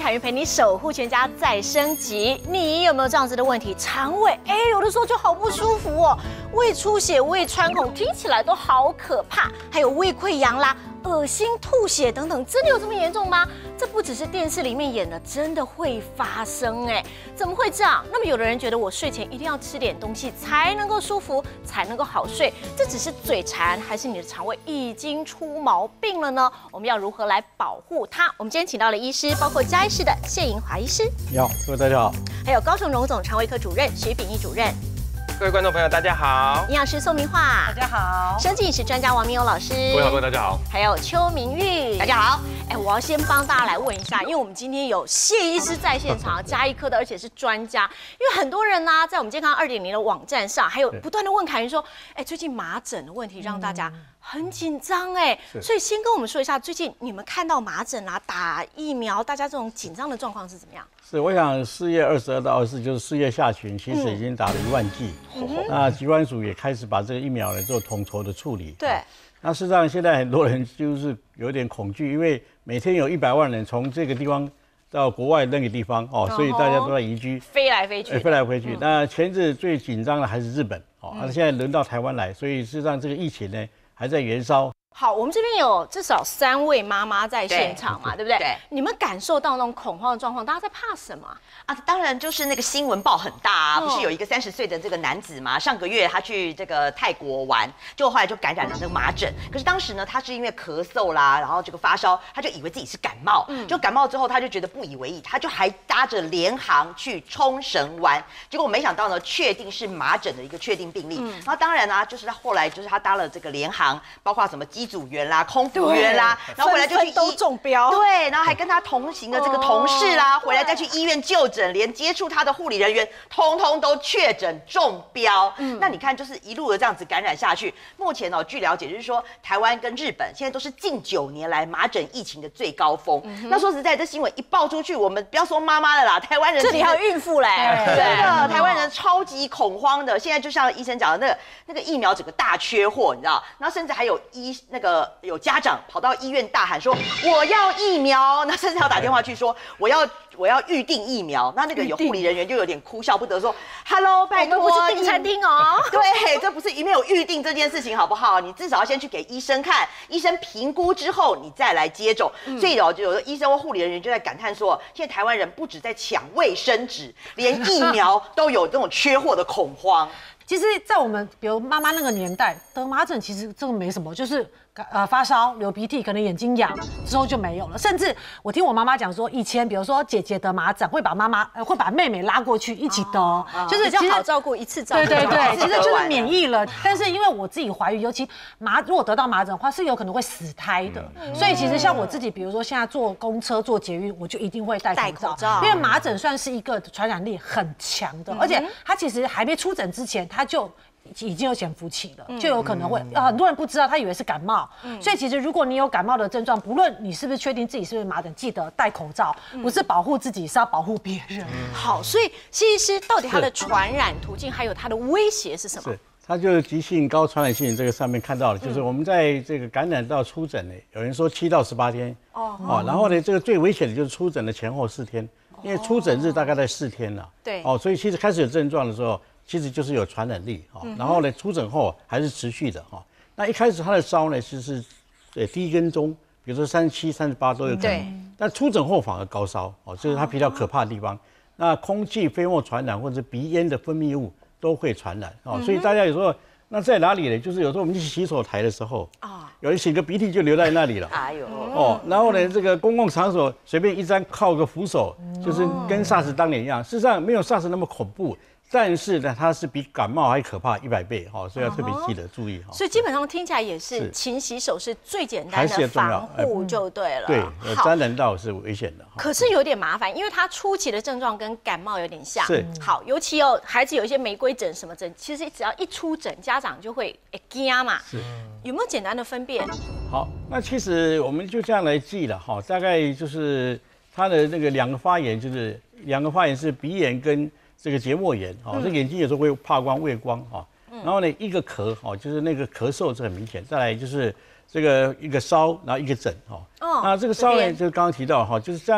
海云陪你守护全家再升级。你有没有这样子的问题？肠胃有的时候就好不舒服哦，胃出血、胃穿孔，听起来都好可怕。还有胃溃疡啦、恶心、吐血等等，真的有这么严重吗？这不只是电视里面演的，真的会发生哎！怎么会这样？那么有的人觉得我睡前一定要吃点东西才能够舒服，才能够好睡，这只是嘴馋，还是你的肠胃已经出毛病了呢？我们要如何来保护它？我们今天请到了医师，包括嘉义市的谢盈华医师， 你好，各位大家好， 还有高雄荣总肠胃科主任徐秉义主任。 各位观众朋友，大家好； 营养师宋明化， 大家好； 生计饮食专家王明勇老师， 各位好，各位大家好； 还有邱明玉， 大家好。 我要先帮大家来问一下，因为我们今天有谢医师在现场，嘉义科的，而且是专家。因为很多人呢、在我们健康2.0的网站上，还有不断的问凯云说，最近麻疹的问题让大家很紧张所以先跟我们说一下，最近你们看到麻疹啊、打疫苗，大家这种紧张的状况是怎么样？ 是，我想4月22到24就是4月下旬，其实已经打了1万剂。那疾管署也开始把这个疫苗呢做统筹的处理。 对。 那事实上，现在很多人就是有点恐惧，因为每天有100万人从这个地方到国外那个地方所以大家都在移居， 飞来飞去， 飞来飞去。那前阵最紧张的还是日本那现在轮到台湾来，所以事实上这个疫情呢还在延烧。 好，我们这边有至少3位妈妈在现场嘛，对不对？ 对。 你们感受到那种恐慌的状况，大家在怕什么啊？当然就是那个新闻报很大啊，不是有一个30岁的这个男子嘛？上个月他去这个泰国玩，结果后来就感染了那个麻疹。可是当时呢，他是因为咳嗽啦，然后这个发烧，他就以为自己是感冒。就感冒之后，他就觉得不以为意，他就还搭着联航去冲绳玩。结果没想到呢，确定是麻疹的一个确定病例。然后当然啊，就是他后来就是他搭了这个联航，包括什么机组员啦、空服员啦，然后回来就去都中标。 对，然后还跟他同行的这个同事啦，回来再去医院就诊，连接触他的护理人员，通通都确诊中标。那你看，就是一路的这样子感染下去。目前据了解，就是说台湾跟日本现在都是近9年来麻疹疫情的最高峰。那说实在，这新闻一爆出去，我们不要说妈妈了啦，台湾人这里还有孕妇嘞， 真的，台湾人超级恐慌的。现在就像医生讲的那个疫苗整个大缺货，你知道？然后甚至还有有家长跑到医院大喊说我要疫苗，那甚至要打电话去说我要预定疫苗。那个有护理人员就有点哭笑不得说 ，Hello， 拜托， 我们不是订餐厅哦。 对，这不是没有预定这件事情好不好？你至少要先去给医生看，医生评估之后你再来接种。所以就有的医生或护理人员就在感叹说，现在台湾人不止在抢卫生纸，连疫苗都有这种缺货的恐慌。 其实，在我们比如妈妈那个年代，得麻疹其实这个没什么，就是发烧、流鼻涕，可能眼睛痒，之后就没有了。甚至我听我妈妈讲说，以前比如说姐姐得麻疹，会把妹妹拉过去一起得，就是比较好照顾，一次照顾。 对，其实就是免疫了。但是因为我自己怀孕，尤其如果得到麻疹的话，是有可能会死胎的。所以其实像我自己，比如说现在坐公车、坐捷运，我就一定会戴口罩，因为麻疹算是一个传染力很强的，而且它其实还没出疹之前，它就已经有潜伏期了，就有可能会很多人不知道，他以为是感冒。所以其实如果你有感冒的症状，不论你是不是确定自己是不是麻疹，记得戴口罩，不是保护自己，是要保护别人。 好，所以谢医师到底它的传染途径还有它的威胁是什么？ 是，它就是急性高传染性这个上面看到的，就是我们在这个感染到出疹呢，有人说7到18天然后呢，这个最危险的就是出疹的前后4天，因为出疹日大概在4天了。 对， 所以其实开始有症状的时候，其实就是有传染力然后呢，出疹后还是持续的那一开始它的烧呢，其实低跟中，比如说37、38都有可能，但出疹后反而高烧这是它比较可怕的地方。那空气飞沫传染或者鼻烟的分泌物都会传染所以大家有时候那在哪里呢？就是有时候我们去洗手台的时候有人擤个鼻涕就留在那里了。 哎呦然后呢，这个公共场所随便一张靠个扶手，就是跟 SARS 当年一样。事实上没有 SARS 那么恐怖。但是呢，它是比感冒还可怕100倍所以要特别记得注意所以基本上听起来也是勤洗手是最简单的防护就对了。 对，沾染到是危险的。 可是有点麻烦，因为它初期的症状跟感冒有点像。 是。 好，尤其孩子有一些玫瑰疹什么疹，其实只要一出疹，家长就会惊嘛。 是。 有没有简单的分辨？ 好，那其实我们就这样来记了大概就是它的那个2个发炎，就是2个发炎是鼻炎跟这个结膜炎这个眼睛有时候会怕光、畏光然后呢，一个咳就是那个咳嗽是很明显，再来就是这个一个烧，然后一个疹那这个烧呢，就是刚刚提到就是这样的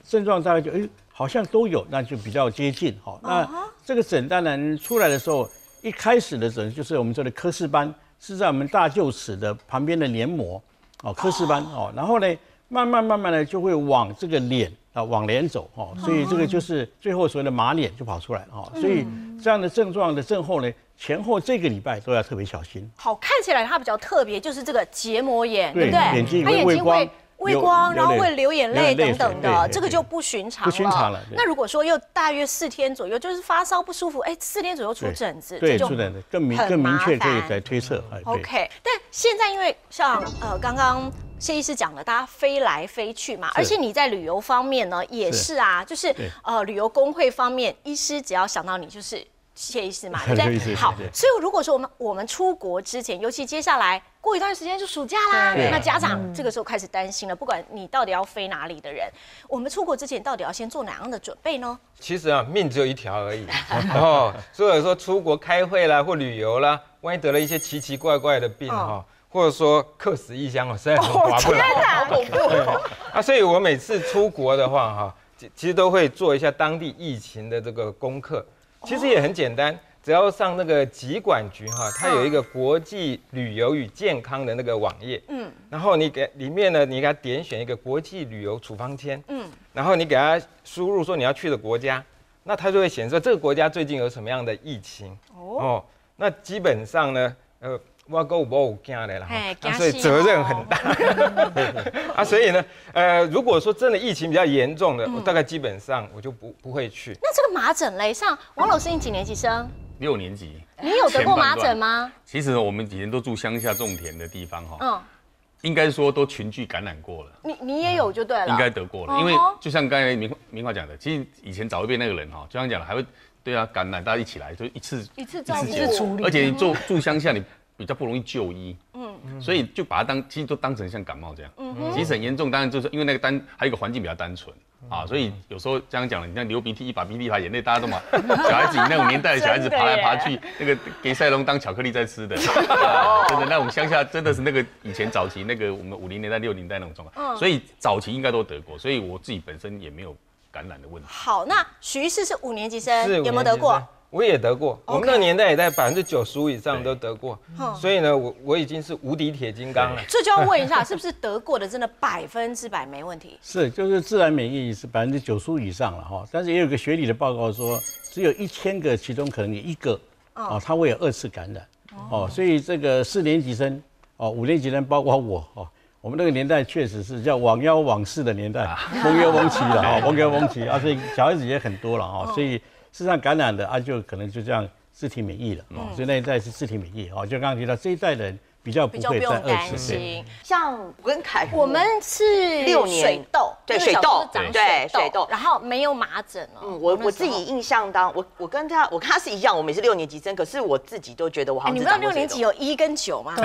症状大概就好像都有，那就比较接近哈。那这个疹当然出来的时候，一开始的疹就是我们说的科氏斑，是在我们大臼齿的旁边的黏膜科氏斑然后呢，慢慢的就会往这个脸往脸走所以这个就是最后所谓的马脸就跑出来所以这样的症状的症候呢，前后这个礼拜都要特别小心。 好，看起来它比较特别，就是这个结膜炎，对不对？ 对？ 眼睛它眼睛会畏光，然后会流眼泪流等等的，这个就不寻常了。 不寻常了。 那如果说又大约4天左右，就是发烧不舒服，4天左右出疹子， 对，出疹子更明确可以来推测。 OK， 但现在因为像刚刚谢医师讲了，大家飞来飞去嘛，而且你在旅游方面呢也是啊，就是旅游工会方面，医师只要想到你就是谢医师嘛，对不对？好，所以如果说我们出国之前，尤其接下来过一段时间就暑假啦，那家长这个时候开始担心了，不管你到底要飞哪里的人，我们出国之前到底要先做哪样的准备呢？ 其实啊，命只有一条而已所以说出国开会啦或旅游啦，万一得了一些奇奇怪怪的病或者说客死异乡实在很划不来， 好恐怖所以我每次出国的话其实都会做一下当地疫情的这个功课。其实也很简单，只要上那个疾管局它有一个国际旅游与健康的那个网页，然后你给里面呢，你给它点选一个国际旅游处方签，然后你给它输入说你要去的国家，那它就会显示这个国家最近有什么样的疫情那基本上呢，我够不有惊的啦，所以责任很大所以呢，如果说真的疫情比较严重的，我大概基本上我就不会去。 那这个麻疹嘞，像王老师，你几年级生 ？6年级。 你有得过麻疹吗？ 其实我们以前都住乡下种田的地方应该说都群聚感染过了。 你也有就对了， 应该得过了，因为就像刚才明华讲的，其实以前早一辈那个人就像讲了，还会对感染，大家一起来就一次照顾处理， 而且你住乡下你比较不容易就医，所以就把它其实都当成像感冒这样，其实很严重，当然就是因为那个还有一个环境比较单纯所以有时候这样讲了，你像流鼻涕一把鼻涕一把眼泪，大家都嘛，小孩子那种年代的小孩子爬来爬去，那个给塞隆当巧克力在吃的，真的那种乡下真的是那个以前早期那个我们50年代60年代那种状况，所以早期应该都得过，所以我自己本身也没有感染的问题。 好，那许医师是5年级生，有没有得过？ 我也得过，我们那个年代也在95%以上都得过，所以呢，我已经是无敌铁金刚了。 这就要问一下，是不是得过的真的100%没问题？ 是，就是自然免疫是95%以上了但是也有个学理的报告说，只有1000个其中可能有1个他会有2次感染所以这个4年级生5年级生包括我我们那个年代确实是叫罔腰罔视的年代，蒙腰蒙旗了蒙腰蒙旗所以小孩子也很多了所以。事实上感染的就可能就这样自体免疫了所以那一代是自体免疫就刚刚提到这一代人比较不会再2次。 像我跟凯， 我们是6年水痘， 对水痘，对水痘， 然后没有麻疹我自己印象当我跟他是一样，我们也是6年级生，可是我自己都觉得我好像你们6年级有1跟9吗？ 对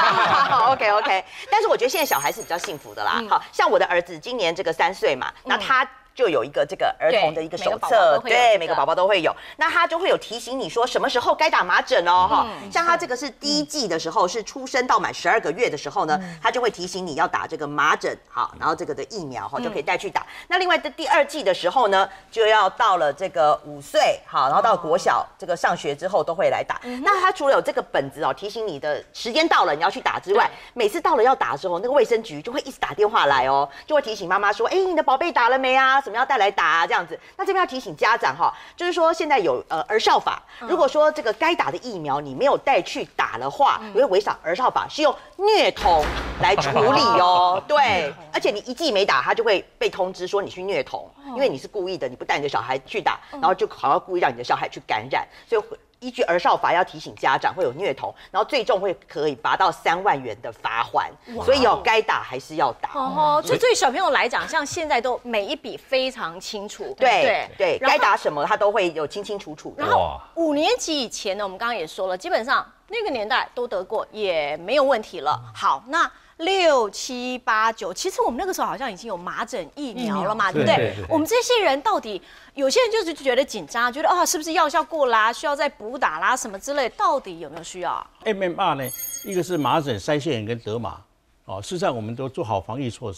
，OK， 但是我觉得现在小孩是比较幸福的啦。好像我的儿子今年这个3岁嘛，那他就有一个这个儿童的一个手册，对，每个宝宝都会有。那他就会有提醒你说什么时候该打麻疹像他这个是第1剂的时候，是出生到满12个月的时候呢，他就会提醒你要打这个麻疹，然后这个的疫苗就可以带去打。那另外的第2剂的时候呢，就要到了这个5岁，然后到国小这个上学之后都会来打。那他除了有这个本子提醒你的时间到了你要去打之外，每次到了要打的时候，那个卫生局就会一直打电话来就会提醒妈妈说，你的宝贝打了没啊？什么要带来打这样子。那这边要提醒家长就是说现在有儿少法，如果说这个该打的疫苗你没有带去打的话，你会违反儿少法，是用虐童来处理对，而且你1剂没打，他就会被通知说你去虐童，因为你是故意的，你不带你的小孩去打，然后就好像故意让你的小孩去感染，所以依据儿少法要提醒家长会有虐童，然后最重可以罚到3万元的罚锾，所以该打还是要打。 所以对小朋友来讲，像现在都每一笔非常清楚， 对，该打什么他都会有清清楚楚。 然后5年级以前呢，我们刚刚也说了，基本上那个年代都得过，也没有问题了。好，那6、7、8、9，其实我们那个时候好像已经有麻疹疫苗了嘛，对不对？我们这些人到底，有些人就是觉得紧张，觉得是不是药效过啦，需要再补打啦什么之类，到底有没有需要？MMR 呢，一个是麻疹、腮腺炎跟德麻事实上我们都做好防疫措施，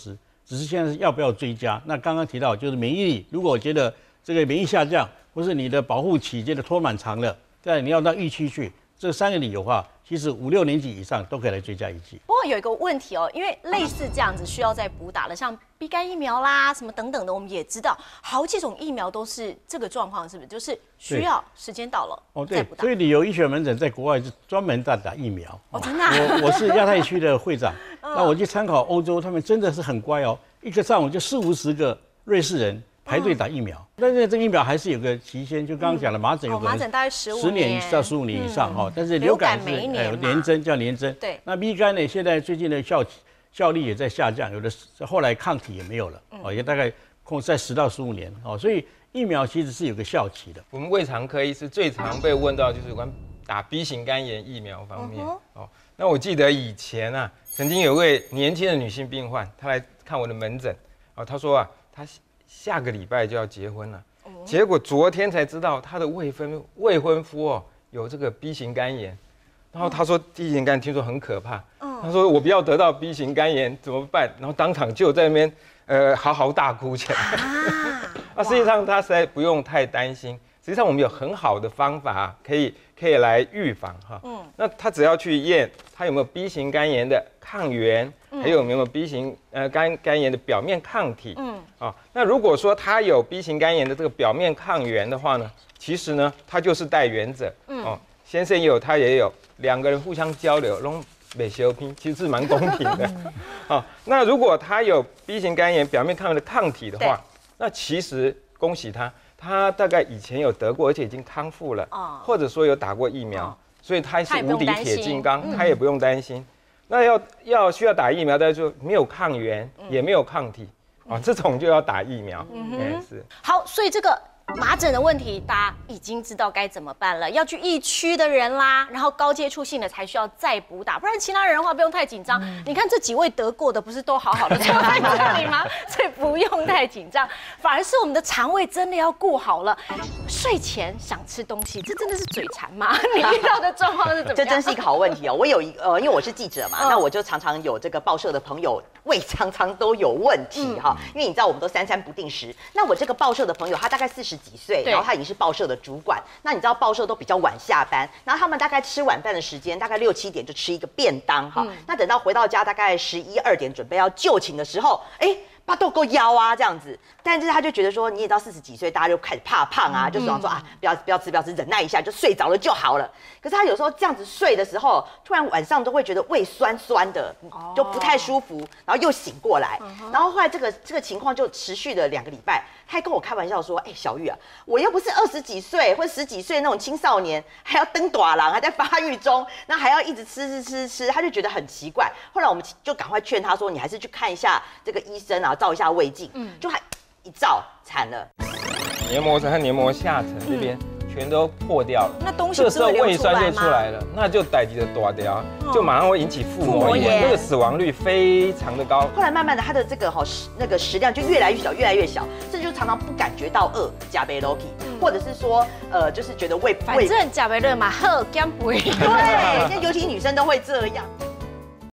只是现在是要不要追加。那刚刚提到就是免疫力，如果我觉得这个免疫下降，或是你的保护期觉得拖蛮长了，再你要到预期去，这3个理由的话，其实5、6年级以上都可以来追加1剂。 不过有一个问题哦，因为类似这样子需要再补打的，像 B 肝疫苗啦，什么等等的，我们也知道好几种疫苗都是这个状况，是不是？就是需要时间到了再补打。 所以理由医学门诊在国外是专门在打疫苗。 哦，真的。 我是亚太区的会长，那我去参考欧洲，他们真的是很乖哦，一个上午就40、50个瑞士人排队打疫苗。但是这个疫苗还是有个期限，就刚刚讲的麻疹有可能麻疹大概 10年到15年以上哈，但是流感是年针叫年针。 对。 那 B 肝呢，现在最近的效力也在下降，有的后来抗体也没有了，也大概在10到15年哦，所以疫苗其实是有个效期的。 我们胃肠科医师最常被问到就是有关打 B 型肝炎疫苗方面哦。那我记得以前啊，曾经有位年轻的女性病患，她来看我的门诊，哦，她说啊，她下个礼拜就要结婚了，结果昨天才知道她的未婚夫哦有这个 B 型肝炎，然后她说 B 型肝听说很可怕，她说我不要得到 B 型肝炎怎么办？然后当场就在那边嚎嚎大哭起来。啊，实际上她实在不用太担心，实际上我们有很好的方法可以来预防哈。那她只要去验她有没有 B 型肝炎的抗原，还有没有 B 型肝炎的表面抗体。那如果说她有 B 型肝炎的这个表面抗原的话呢，其实呢她就是带原者。先生也有，她也有，2个人互相交流，没修拼，其实是蛮公平的。那如果她有 B 型肝炎表面抗原的抗体的话，那其实恭喜她。他大概以前有得过，而且已经康复了，或者说有打过疫苗，所以他是无敌铁金刚，他也不用担心。那需要打疫苗，但是就没有抗原，也没有抗体，这种就要打疫苗。是。 好，所以这个麻疹的问题，大家已经知道该怎么办了。要去疫区的人啦，然后高接触性的才需要再补打，不然其他人的话不用太紧张。你看这几位得过的，不是都好好的坐在这里吗？所以不用太紧张，反而是我们的肠胃真的要顾好了。睡前想吃东西，这真的是嘴馋吗？你遇到的状况是怎么样？ 这真是一个好问题哦。我有因为我是记者嘛，那我就常常有这个报社的朋友胃常常都有问题哈，因为你知道我们都三餐不定时。那我这个报社的朋友，他大概40几岁，然后他已经是报社的主管。那你知道报社都比较晚下班，然后他们大概吃晚饭的时间大概6、7点就吃一个便当哈。那等到回到家大概11、2点准备要就寝的时候，巴豆够腰啊这样子，但是他就觉得说，你也到40几岁，大家就开始怕胖啊，就想说啊，不要吃，忍耐一下就睡着了就好了。可是他有时候这样子睡的时候，突然晚上都会觉得胃酸酸的，就不太舒服，然后又醒过来，然后后来这个情况就持续了2个礼拜。他还跟我开玩笑说，小玉啊，我又不是20几岁或者10几岁那种青少年，还要登大人，还在发育中，那还要一直吃，他就觉得很奇怪。后来我们就赶快劝他说，你还是去看一下这个医生啊，照一下胃镜。就还一照惨了， 黏膜层和黏膜下层这边全都破掉了， 那东西这时候胃酸就出来了，那就代际的大掉，就马上会引起腹膜炎，这个死亡率非常的高。 后来慢慢的，它的这个那个食量就越来越小，甚至就常常不感觉到饿，加杯 loki， 或者是说就是觉得胃反正加杯热嘛，喝减肥， 对，尤其女生都会这样。